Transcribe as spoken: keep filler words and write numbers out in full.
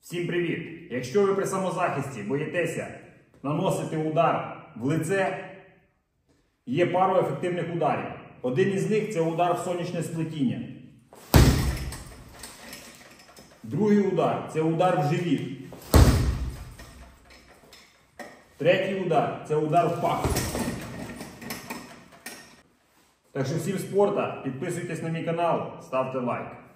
Всім привіт! Якщо ви при самозахисті боїтеся наносити удар в лице, є пару ефективних ударів. Один із них – це удар в сонячне сплетіння. Другий удар – це удар в живіт. Третій удар – це удар в пах. Так що всім спорта, підписуйтесь на мій канал, ставте лайк.